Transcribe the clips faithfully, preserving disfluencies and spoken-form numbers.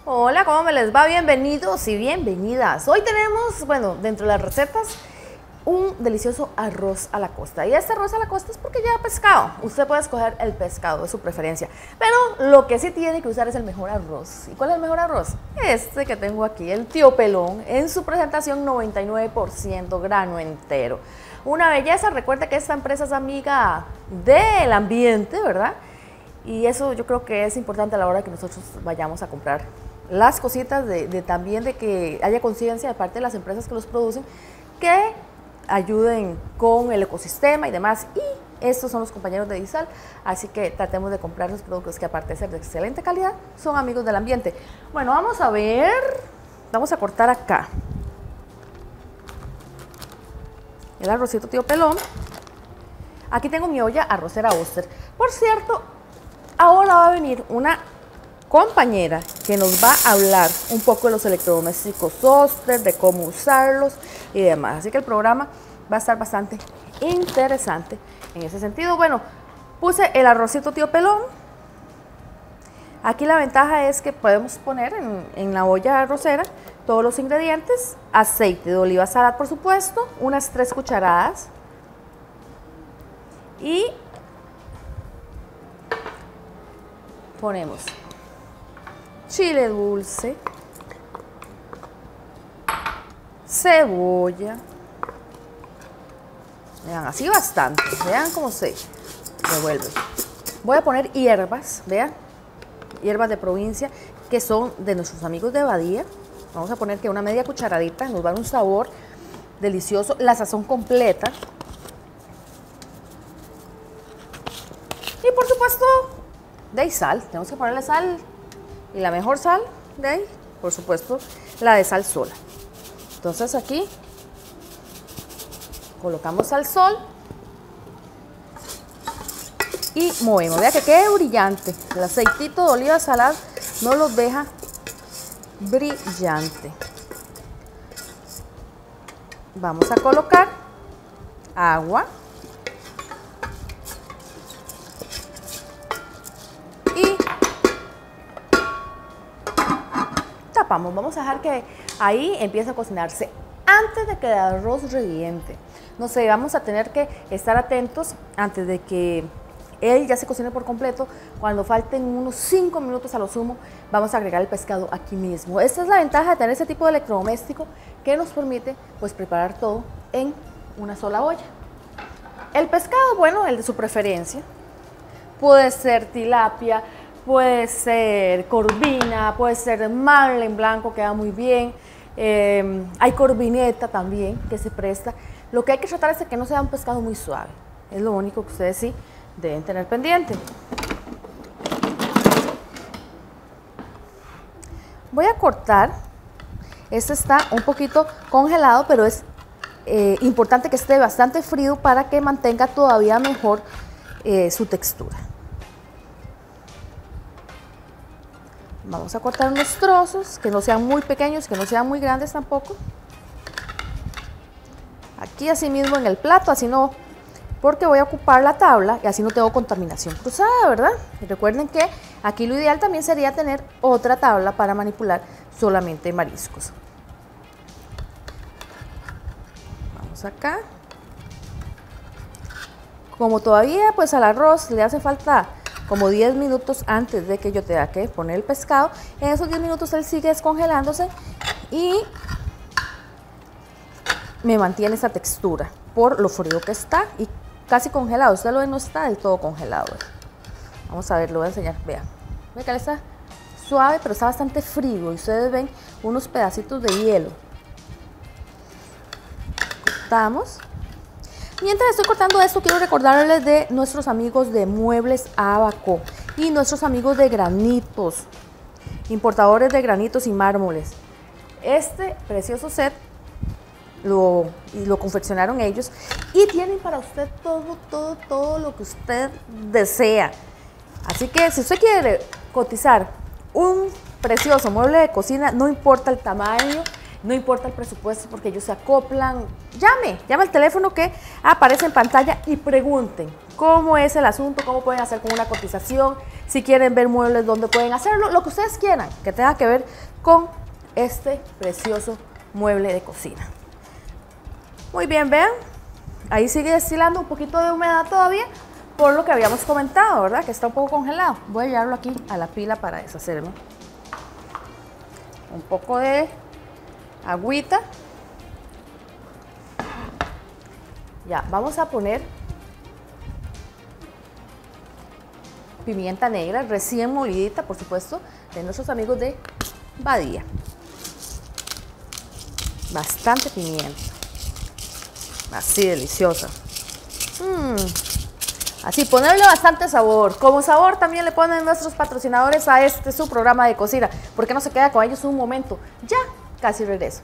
Hola, ¿cómo me les va? Bienvenidos y bienvenidas. Hoy tenemos, bueno, dentro de las recetas, un delicioso arroz a la costa. Y este arroz a la costa es porque lleva pescado. Usted puede escoger el pescado de su preferencia. Pero lo que sí tiene que usar es el mejor arroz. ¿Y cuál es el mejor arroz? Este que tengo aquí, el Tío Pelón, en su presentación noventa y nueve por ciento grano entero. Una belleza. Recuerda que esta empresa es amiga del ambiente, ¿verdad? Y eso yo creo que es importante a la hora que nosotros vayamos a comprar las cositas, de, de también de que haya conciencia de parte de las empresas que los producen, que ayuden con el ecosistema y demás. Y estos son los compañeros de Disal, así que tratemos de comprar los productos que, aparte de ser de excelente calidad, son amigos del ambiente. Bueno, vamos a ver, vamos a cortar acá el arrocito Tío Pelón. Aquí tengo mi olla arrocera Oster. Por cierto, ahora va a venir una compañera que nos va a hablar un poco de los electrodomésticos Oster, de cómo usarlos y demás. Así que el programa va a estar bastante interesante en ese sentido. Bueno, puse el arrocito Tío Pelón. Aquí la ventaja es que podemos poner en, en la olla arrocera todos los ingredientes. Aceite de oliva salad, por supuesto, unas tres cucharadas. Y ponemos chile dulce, cebolla, vean, así bastante, vean cómo se revuelve. Voy a poner hierbas, vean, hierbas de provincia, que son de nuestros amigos de Badía. Vamos a poner que una media cucharadita, nos va a dar un sabor delicioso, la sazón completa. Y por supuesto, de ahí sal, tenemos que ponerle sal. Y la mejor sal de ahí, por supuesto, la de sal sola. Entonces aquí colocamos al sol y movemos. Vea que quede brillante. El aceitito de oliva salada no los deja brillante. Vamos a colocar agua. Vamos a dejar que ahí empiece a cocinarse antes de que el arroz reviente. No sé, vamos a tener que estar atentos antes de que él ya se cocine por completo. Cuando falten unos cinco minutos a lo sumo, vamos a agregar el pescado aquí mismo. Esta es la ventaja de tener este tipo de electrodoméstico, que nos permite pues preparar todo en una sola olla. El pescado, bueno, el de su preferencia. Puede ser tilapia, puede ser corvina, puede ser marlin blanco, queda muy bien. Eh, hay corvineta también que se presta. Lo que hay que tratar es de que no sea un pescado muy suave. Es lo único que ustedes sí deben tener pendiente. Voy a cortar. Este está un poquito congelado, pero es eh, importante que esté bastante frío para que mantenga todavía mejor eh, su textura. Vamos a cortar unos trozos, que no sean muy pequeños, que no sean muy grandes tampoco. Aquí así mismo en el plato, así no, porque voy a ocupar la tabla y así no tengo contaminación cruzada, ¿verdad? Y recuerden que aquí lo ideal también sería tener otra tabla para manipular solamente mariscos. Vamos acá. Como todavía pues al arroz le hace falta como diez minutos antes de que yo tenga que poner el pescado, en esos diez minutos él sigue descongelándose y me mantiene esa textura por lo frío que está y casi congelado. Usted lo ve, no está del todo congelado. Vamos a ver, lo voy a enseñar. Vean, vean que él está suave, pero está bastante frío y ustedes ven unos pedacitos de hielo. Cortamos. Mientras estoy cortando esto, quiero recordarles de nuestros amigos de Muebles Abaco y nuestros amigos de Granitos, importadores de granitos y mármoles. Este precioso set lo, lo confeccionaron ellos y tienen para usted todo, todo, todo lo que usted desea. Así que si usted quiere cotizar un precioso mueble de cocina, no importa el tamaño, No importa el presupuesto porque ellos se acoplan. Llame, llame al teléfono que aparece en pantalla y pregunten cómo es el asunto, cómo pueden hacer con una cotización, si quieren ver muebles, dónde pueden hacerlo, lo que ustedes quieran que tenga que ver con este precioso mueble de cocina. Muy bien, vean, ahí sigue destilando un poquito de humedad todavía por lo que habíamos comentado, ¿verdad? Que está un poco congelado. Voy a llevarlo aquí a la pila para deshacerlo. Un poco de agüita. Ya, vamos a poner pimienta negra recién molidita, por supuesto, de nuestros amigos de Badía. Bastante pimienta. Así, deliciosa. Mm. Así, ponerle bastante sabor. Como sabor también le ponen nuestros patrocinadores a este su programa de cocina. ¿Por qué no se queda con ellos un momento? Ya, casi regreso.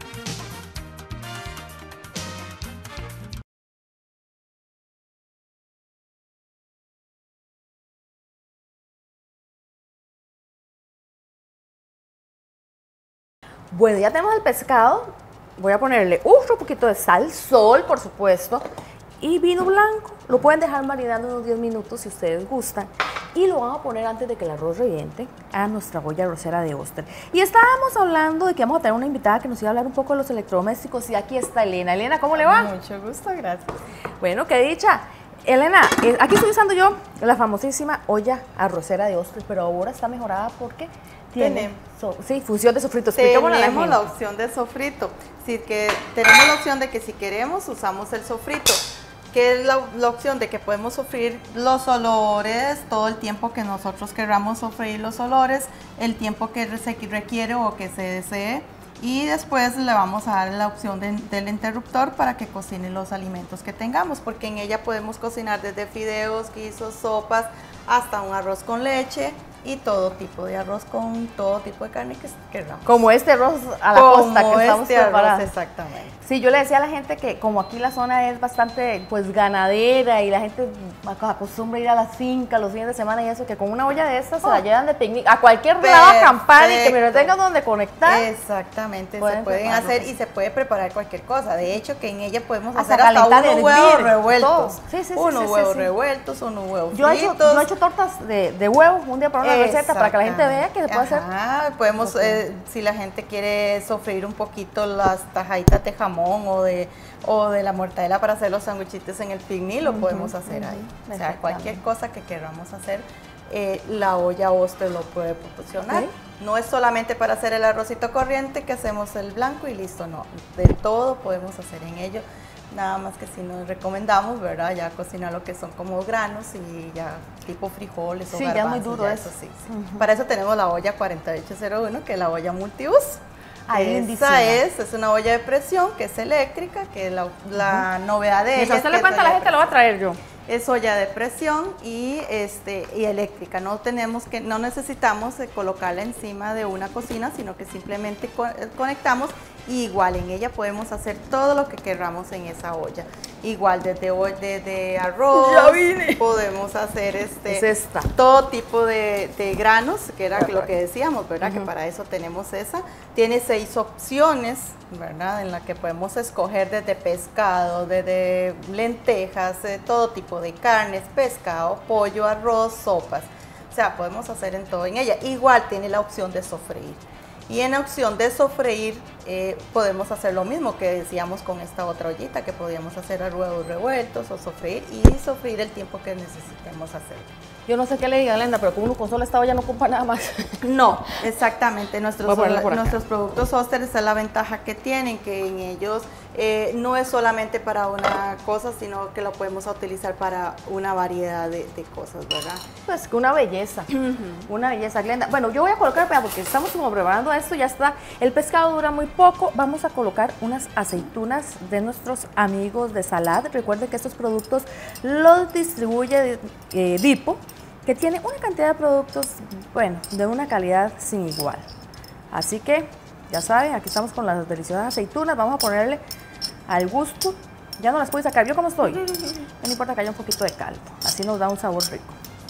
Bueno, ya tenemos el pescado. Voy a ponerle otro poquito de sal, sol, por supuesto, y vino blanco. Lo pueden dejar marinando unos diez minutos si ustedes gustan. Y lo vamos a poner antes de que el arroz reviente a nuestra olla arrocera de Oster. Y estábamos hablando de que vamos a tener una invitada que nos iba a hablar un poco de los electrodomésticos. Y aquí está Elena. Elena, ¿cómo le va? Mucho gusto, gracias. Bueno, qué dicha. Elena, eh, aquí estoy usando yo la famosísima olla arrocera de Oster, pero ahora está mejorada porque tiene so, sí, función de sofrito. Tenemos la opción de sofrito. Sí, que tenemos la opción de que si queremos usamos el sofrito, que es la, la opción de que podemos sofreír los olores todo el tiempo que nosotros queramos sofreír los olores, el tiempo que se requiere o que se desee. Y después le vamos a dar la opción de, del interruptor para que cocine los alimentos que tengamos, porque en ella podemos cocinar desde fideos, guisos, sopas, hasta un arroz con leche y todo tipo de arroz con todo tipo de carne que queramos. Como este arroz a la Como costa que estamos este preparando. Arroz, exactamente. Sí, yo le decía a la gente que como aquí la zona es bastante pues ganadera y la gente acostumbra ir a las fincas los fines de semana y eso, que con una olla de estas oh. se la llevan de picnic a cualquier lado a acampar y que me lo tengan donde conectar. Exactamente, pueden se pueden hacer y se puede preparar cualquier cosa. De hecho, que en ella podemos hasta hacer hasta unos huevos revueltos. Sí, sí, unos sí, huevos sí, sí. revueltos, unos huevos yo fritos. He hecho, yo he hecho tortas de, de huevo un día para una receta para que la gente vea que se puede Ajá, hacer. Podemos, eh, si la gente quiere sofreír un poquito las tajaditas de jamón o de o de la mortadela para hacer los sándwichitos en el picnic, lo uh-huh, podemos hacer uh-huh, ahí. O sea, cualquier cosa que queramos hacer, eh, la olla Oster lo puede proporcionar. Okay. No es solamente para hacer el arrocito corriente que hacemos el blanco y listo, no. De todo podemos hacer en ello. Nada más que si nos recomendamos, ¿verdad? Ya cocinar lo que son como granos y ya tipo frijoles o sí, garbanzos. Ya muy duro eso, sí. sí. Uh-huh. Para eso tenemos la olla cuarenta y ocho cero uno, que es la olla multiuso. Ahí Esa es, es una olla de presión que es eléctrica, que la, la uh-huh. novedad de ella. Usted le cuenta a la gente, lo va a traer yo. Es olla de presión y este y eléctrica. No tenemos que, no necesitamos eh, colocarla encima de una cocina, sino que simplemente co conectamos y igual en ella podemos hacer todo lo que queramos en esa olla. Igual desde, desde arroz, podemos hacer este es esta. todo tipo de, de granos, que era lo que decíamos, ¿verdad? Uh-huh. Que para eso tenemos esa. Tiene seis opciones, ¿verdad? En la que podemos escoger desde pescado, desde lentejas, de todo tipo de carnes, pescado, pollo, arroz, sopas. O sea, podemos hacer en todo en ella. Igual tiene la opción de sofreír. Y en la opción de sofreír eh, podemos hacer lo mismo que decíamos con esta otra ollita, que podíamos hacer a huevos revueltos o sofreír y sofreír el tiempo que necesitemos hacer. Yo no sé qué le diga, Lenda, pero con uno con solo esta olla no ocupa nada más. No, exactamente. Nuestros, nuestros productos Oster, esa es la ventaja que tienen, que en ellos eh, no es solamente para una cosa, sino que lo podemos utilizar para una variedad de, de cosas, ¿verdad? Pues una belleza, uh-huh. una belleza, Glenda. Bueno, yo voy a colocar, porque estamos como preparando esto, ya está. El pescado dura muy poco. Vamos a colocar unas aceitunas de nuestros amigos de Salad. Recuerden que estos productos los distribuye eh, Dipo, que tiene una cantidad de productos, bueno, de una calidad sin igual. Así que, ya saben, aquí estamos con las deliciosas aceitunas. Vamos a ponerle al gusto. Ya no las puedo sacar. ¿Yo cómo estoy? No importa que haya un poquito de caldo. Así nos da un sabor rico.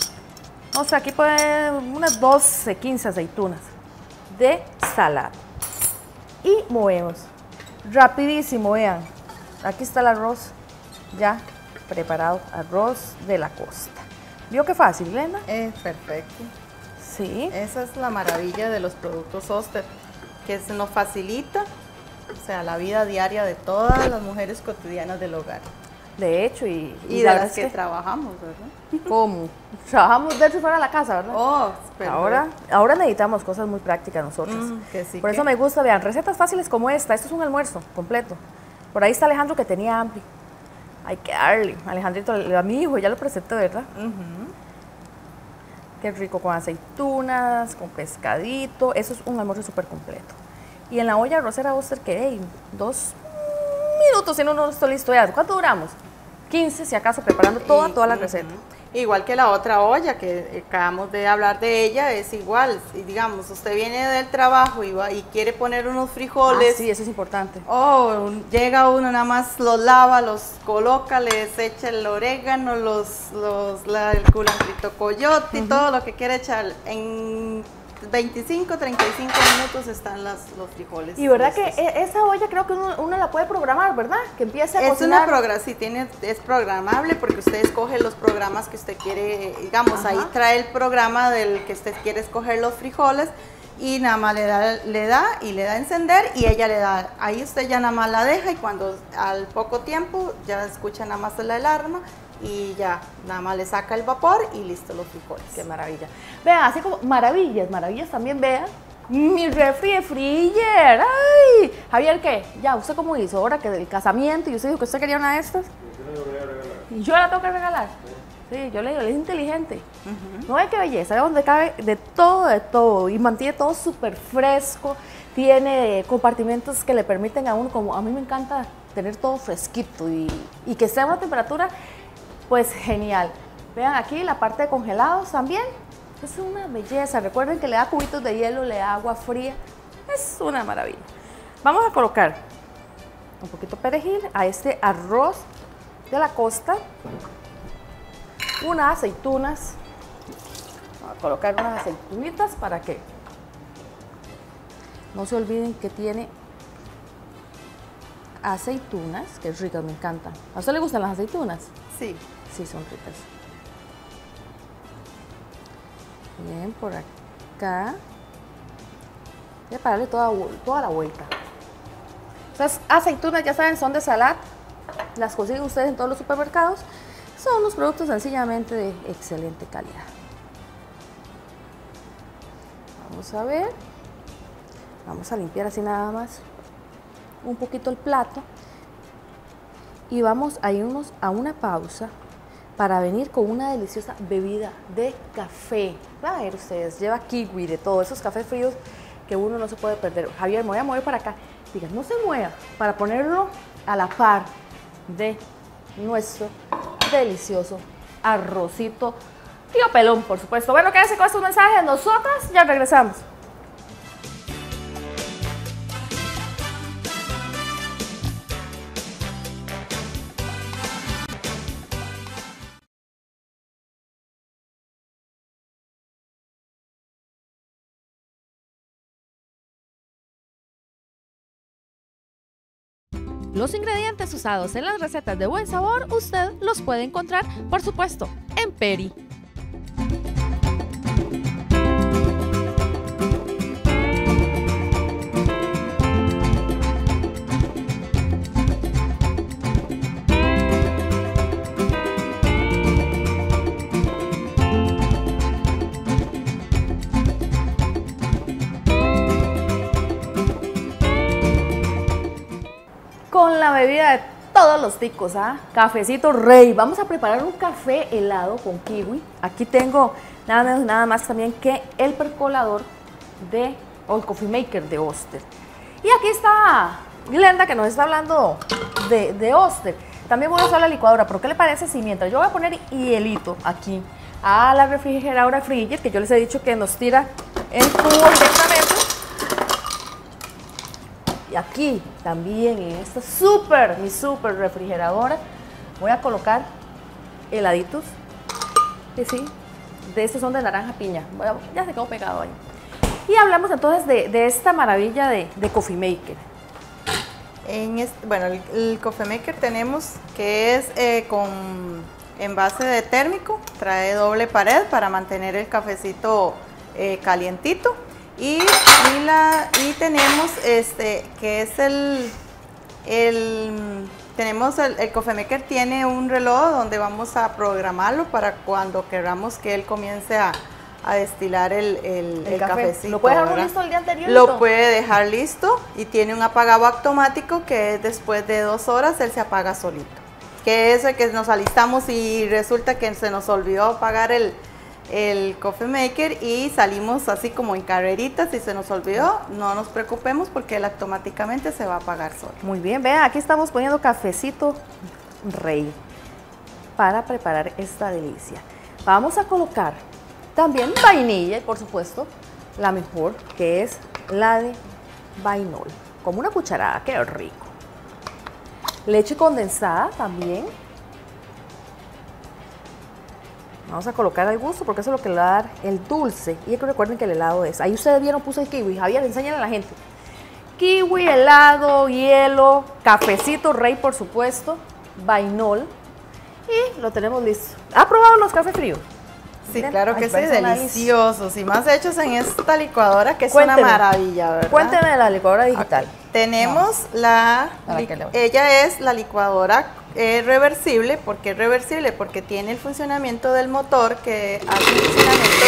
O sea, aquí pueden unas doce, quince aceitunas de Salad. y movemos. Rapidísimo, vean. Aquí está el arroz ya preparado, arroz de la costa. ¿Vio qué fácil, Glenda? Es perfecto. Sí. Esa es la maravilla de los productos Oster, que se nos facilita, o sea, la vida diaria de todas las mujeres cotidianas del hogar. De hecho, y, Y, y de las que, que trabajamos, ¿verdad? ¿Cómo? Trabajamos dentro y fuera de la casa, ¿verdad? Oh, ahora, ahora necesitamos cosas muy prácticas nosotros. Mm, que sí, Por que... eso me gusta, vean, recetas fáciles como esta. Esto es un almuerzo completo. Por ahí está Alejandro que tenía hambre. Hay que darle. Alejandrito, a mi hijo, ya lo presenté, ¿verdad? Uh-huh. Qué rico, con aceitunas, con pescadito. Eso es un almuerzo súper completo. Y en la olla arrocera Oster, que hey, dos minutos, si no, no estoy listo ya. ¿Cuánto duramos? quince, si acaso, preparando toda, y, toda la uh-huh. receta. Igual que la otra olla, que acabamos de hablar de ella, es igual. Si, digamos, usted viene del trabajo y, va, y quiere poner unos frijoles. Ah, sí, eso es importante. Oh, llega uno, nada más los lava, los coloca, les echa el orégano, los, los, la, el culantrito coyote, uh-huh. y todo lo que quiere echar. En veinticinco, treinta y cinco minutos están las, los frijoles. Y verdad listos. Que esa olla creo que uno, uno la puede programar, ¿verdad? Que empiece a es cocinar. Una progra sí, tiene, es programable porque usted escoge los programas que usted quiere, digamos, Ajá. ahí trae el programa del que usted quiere escoger los frijoles y nada más le da, le da y le da a encender y ella le da, ahí usted ya nada más la deja y cuando al poco tiempo ya escucha nada más la alarma y ya, nada más le saca el vapor y listo los frijoles. Qué maravilla. Vean, así como maravillas, maravillas también, vean. Mi refri de freezer. ¡Ay! Javier, ¿qué? Ya, ¿usted cómo hizo? Ahora que del casamiento y usted dijo que usted quería una de estas. Yo la voy a regalar. ¿Y yo la tengo que regalar? Sí, sí yo le digo, él es inteligente. Uh-huh. No ve qué belleza, de donde cabe de todo, de todo. Y mantiene todo súper fresco. Tiene compartimentos que le permiten a uno, como a mí me encanta tener todo fresquito y, y que esté a una temperatura. Pues genial. Vean aquí la parte de congelados también. Es una belleza. Recuerden que le da cubitos de hielo, le da agua fría. Es una maravilla. Vamos a colocar un poquito de perejil a este arroz de la costa. Unas aceitunas. Vamos a colocar unas aceitunitas para que no se olviden que tiene aceitunas, que ricas, me encantan. ¿A usted le gustan las aceitunas? Sí. Sí, son ricas. Bien, por acá. Voy a pararle toda, toda la vuelta. Estas aceitunas, ya saben, son de Salat. Las consiguen ustedes en todos los supermercados. Son unos productos sencillamente de excelente calidad. Vamos a ver. Vamos a limpiar así nada más un poquito el plato. Y vamos a irnos a una pausa para venir con una deliciosa bebida de café. Van a ver ustedes, lleva kiwi, de todo, esos cafés fríos que uno no se puede perder. Javier, me voy a mover para acá. Diga, no se mueva, para ponerlo a la par de nuestro delicioso arrocito tío pelón, por supuesto. Bueno, quédense con estos mensajes, nosotras ya regresamos. Los ingredientes usados en las recetas de buen sabor, usted los puede encontrar, por supuesto, en Peri. Con la bebida de todos los ticos, ¿ah? Cafecito rey. Vamos a preparar un café helado con kiwi. Aquí tengo nada menos nada más también que el percolador de o el coffee maker de Oster. Y aquí está Glenda que nos está hablando de, de Oster. También voy a usar la licuadora, pero ¿qué le parece si mientras yo voy a poner hielito aquí a la refrigeradora Frigid, que yo les he dicho que nos tira el cubo directamente? Y aquí también en esta súper, mi súper refrigeradora, voy a colocar heladitos, que sí, de estos son de naranja piña, bueno, ya se quedó pegado ahí. Y hablamos entonces de, de esta maravilla de, de Coffee Maker. En este, bueno, el, el Coffee Maker tenemos que es eh, con envase de térmico, trae doble pared para mantener el cafecito eh, calientito. Y, y, la, y tenemos este que es el, el tenemos el, el Coffee Maker tiene un reloj donde vamos a programarlo para cuando queramos que él comience a, a destilar el, el, el, el café. cafecito. ¿Lo puede dejar listo el día anterior? Lo puede dejar listo y tiene un apagado automático que es después de dos horas él se apaga solito. Que es el que nos alistamos y resulta que se nos olvidó apagar el el Coffee Maker y salimos así como en carreritas y se nos olvidó, no nos preocupemos porque él automáticamente se va a apagar solo. Muy bien, vean, aquí estamos poniendo cafecito rey para preparar esta delicia. Vamos a colocar también vainilla y por supuesto la mejor, que es la de vainol, como una cucharada, qué rico. Leche condensada también. Vamos a colocar al gusto porque eso es lo que le va a dar el dulce. Y recuerden que el helado es. Ahí ustedes vieron, puse el kiwi. Javier, enséñale a la gente. Kiwi, helado, hielo, cafecito rey, por supuesto, vainol. Y lo tenemos listo. ¿Ha probado los cafés fríos? Sí, claro que sí, deliciosos. Y más hechos en esta licuadora que es Cuénteme, una maravilla, ¿verdad? Cuéntenme de la licuadora digital. Okay. Tenemos no, la, ella es la licuadora eh, reversible. ¿Por qué reversible? Porque tiene el funcionamiento del motor que hace el funcionamiento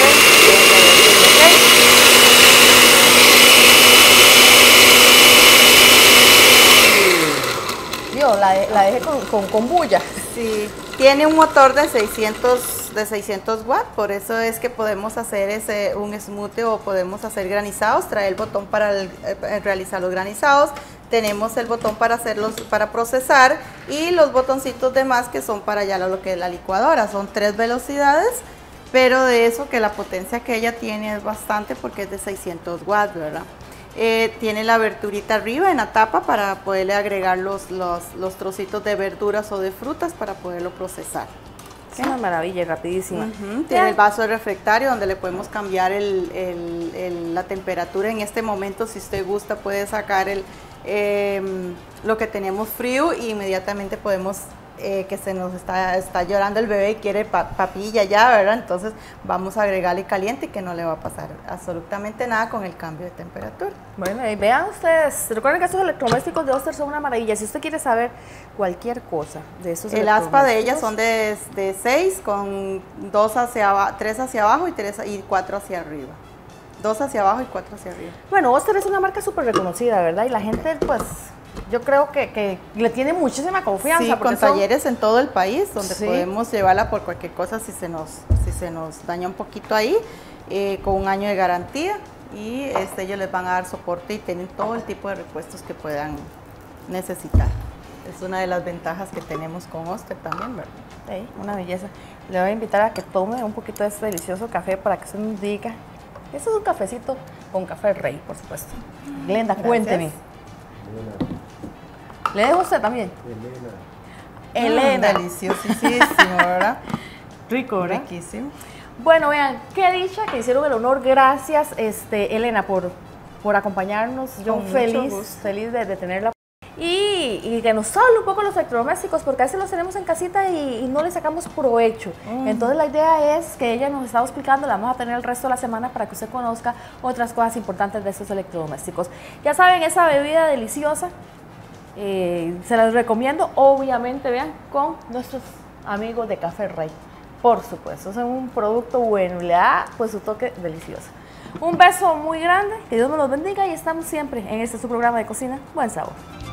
de... Yo la, la dejé con, con, con bulla. Sí, tiene un motor de seiscientos de seiscientos watts, por eso es que podemos hacer ese, un smoothie o podemos hacer granizados. Trae el botón para el, eh, realizar los granizados, tenemos el botón para hacerlos, para procesar y los botoncitos de más que son para ya lo que es la licuadora. Son tres velocidades, pero de eso que la potencia que ella tiene es bastante porque es de seiscientos watts, ¿verdad? Eh, tiene la aberturita arriba en la tapa para poderle agregar los, los, los trocitos de verduras o de frutas para poderlo procesar. Es una maravilla, rapidísima. Uh-huh. Tiene el vaso de refractario donde le podemos cambiar el, el, el, la temperatura. En este momento, si usted gusta, puede sacar el, eh, lo que tenemos frío y inmediatamente podemos, eh, que se nos está, está llorando el bebé y quiere pa, papilla ya, ¿verdad? Entonces vamos a agregarle caliente y que no le va a pasar absolutamente nada con el cambio de temperatura. Bueno, y vean ustedes, recuerden que estos electrodomésticos de Oster son una maravilla. Si usted quiere saber cualquier cosa de esos el aspa de ellas son de, de seis con dos hacia abajo, tres hacia abajo y, tres, y cuatro hacia arriba. Dos hacia abajo y cuatro hacia arriba. Bueno, Oster es una marca súper reconocida, ¿verdad? Y la gente, pues, yo creo que, que le tiene muchísima confianza. Sí, con son... talleres en todo el país, donde sí. podemos llevarla por cualquier cosa si se nos, si se nos daña un poquito ahí, eh, con un año de garantía. Y este, ellos les van a dar soporte y tienen todo el tipo de repuestos que puedan necesitar. Es una de las ventajas que tenemos con Oster también, ¿verdad? Sí, una belleza. Le voy a invitar a que tome un poquito de este delicioso café para que usted nos diga. Este es un cafecito con café rey, por supuesto. Glenda, gracias. Cuénteme. ¿Le dejo usted también? Elena. Elena. Mm, deliciosísimo, ¿verdad? Rico, ¿verdad? Riquísimo. Bueno, vean, qué dicha que hicieron el honor. Gracias, este, Elena, por, por acompañarnos. Yo Con feliz, feliz de, de tenerla. Y, y que nos hable un poco los electrodomésticos, porque a veces los tenemos en casita y, y no le sacamos provecho. Mm. Entonces la idea es que ella nos estaba explicando, la vamos a tener el resto de la semana para que usted conozca otras cosas importantes de estos electrodomésticos. Ya saben, esa bebida deliciosa, eh, se las recomiendo, obviamente, vean, con nuestros amigos de Café Rey. Por supuesto, es un producto bueno, le da pues su toque delicioso. Un beso muy grande, que Dios nos los bendiga y estamos siempre en este su programa de cocina, Buen Sabor.